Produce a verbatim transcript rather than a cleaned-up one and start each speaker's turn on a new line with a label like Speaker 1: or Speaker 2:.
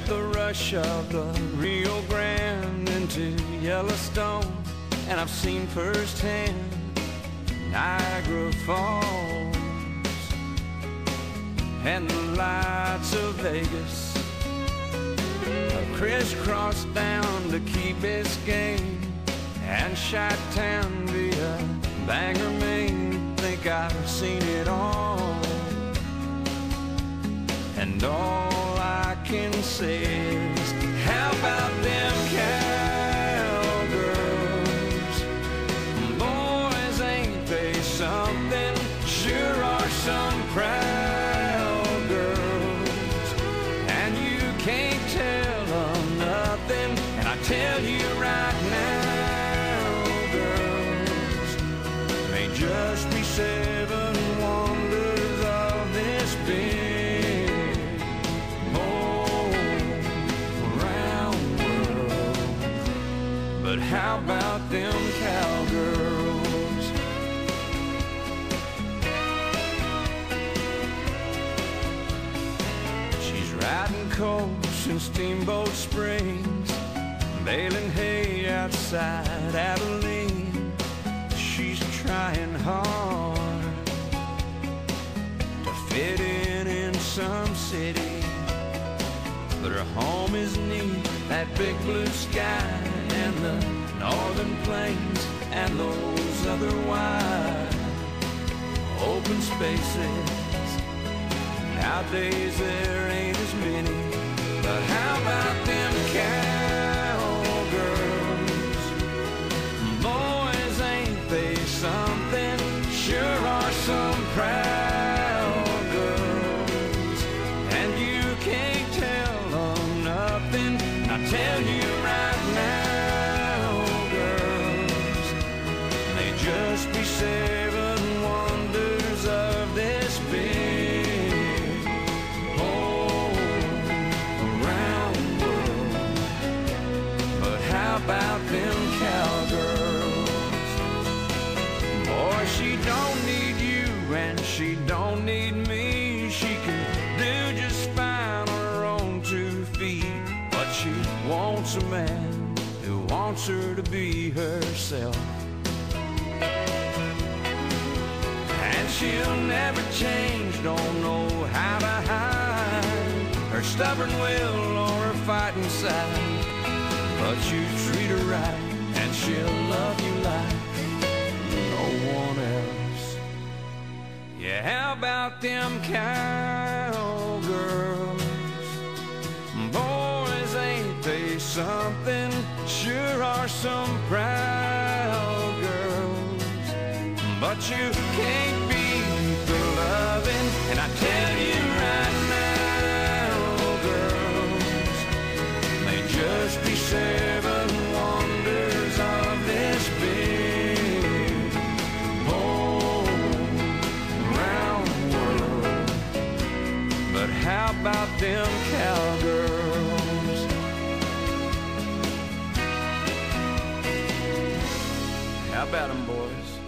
Speaker 1: the rush of the Rio Grande into Yellowstone, and I've seen firsthand Niagara Falls and the lights of Vegas. I've crisscrossed down to Key Biscayne and Chi-Town via Bangor, Maine. Think I've seen it all, and all I can say is, how about them cowgirls? Boys, ain't they something? Sure are some proud girls, and you can't tell them nothing. And I tell you right now, girls, may just be seven wonders of this big all-around world. But how about them cowgirls? She's riding coast in Steamboat Springs, baling hay outside Abilene. She's trying hard to fit in in some city, but her home is neath that big blue sky and the northern plains and those other wide open spaces. Nowadays there ain't as many, but how about them cowgirls? Boys, ain't they something? Sure are some proud girls, and you can't tell them nothing. I tell you right now, girls, they just be seven wonders of this big all-around world. But how about them cowgirls? Boy, she don't need you and she don't need me. She can do just fine on her own two feet, but she wants a man who wants her to be herself. And she'll never change, don't know how to hide her stubborn will or her fighting side. But you treat her right and she'll love you like no one else. Yeah, how about them cowgirls? Boys, ain't they something? Sure are some proud girls, but you can't beat the loving. And I tell you right now, girls, they just be seven wonders of this big all-around world. But how about them cowgirls? How about them, boys?